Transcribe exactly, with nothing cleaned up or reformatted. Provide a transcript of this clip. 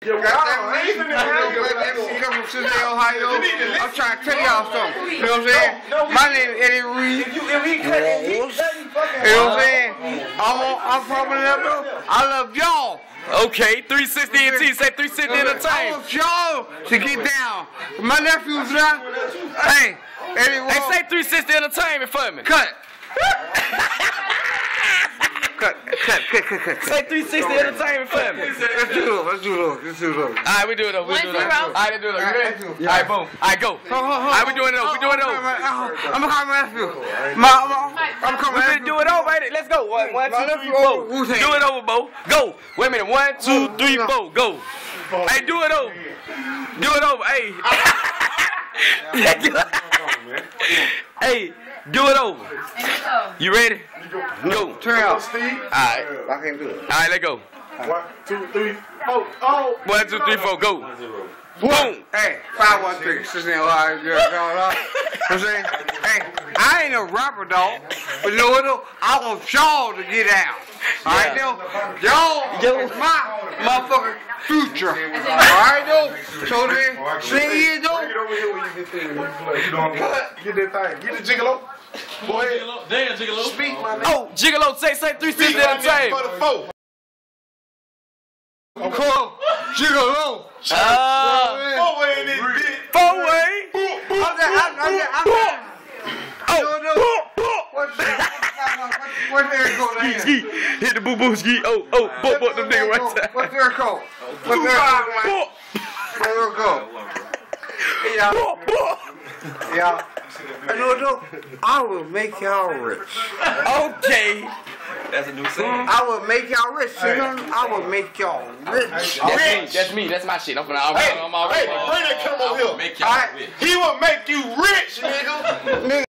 Yo, come from Cincinnati, Ohio. I'm trying to tell y'all something. You know what I'm saying? My name is Eddie Reed. You know what I'm saying? I'm, I'm from Minnesota. I love y'all. Okay, three sixty and T, say three sixty Entertainment. I want y'all to get down. My nephew's now. Hey, Eddie, hey, say three sixty Entertainment for me. Cut. Cut, cut, cut, cut, cut. Say three sixty Entertainment for me. Let's do it, let's do it, let's do it. Alright, we do it over, we do it over. Alright, let's do it over. You ready? Alright, boom. Alright, go. Alright, we doing it over, we doing it over. I'm gonna call my nephew. I'm coming to do it over, ain't it? Let's go. One, one, two, three, four. Do it over, Bo. Go. Wait a minute. One, two, three, four. Go. Hey, do it over. Do it over. Hey. Hey, do it over. You ready? Go. Turn out. Alright. I can't do it. Alright, let's go. One, two, three, four. Oh. One, two, three, four. Go. Boom. Hey, five, one, three. Cincinnati, Ohio. You know what I'm saying? Hey, I ain't no rapper, dog. But you know what, though? I want y'all to get down. Alright, now? Y'all is my motherfucking future. Alright, though? So then, see here, though? Get over here when you get there. You don't get that thing. Get the gigolo. Go ahead. Damn, Gigolo. Speak, my nigga. Oh, Gigolo, say, say three sixty Entertainment. For the four. Come Gigolo. Ah. Four way in this bitch. Four way. I'm there, I'm there, I'm there. Oh. What's that? What's there go there? Ski, hit the boo boo ski. Oh, oh, boop, boop, them nigga right there. What's there go? What's there go? What's there go? Yeah. Yeah. I know, no, I will make y'all rich. Okay. That's a new saying. I will make y'all rich, nigga. I will make y'all rich. That's me. That's me. That's my shit. I'm finna. I'm, Hey, I'm all hey, right. bring that camera over here. Make y'all Alright. rich. He will make you rich, nigga. Nigga.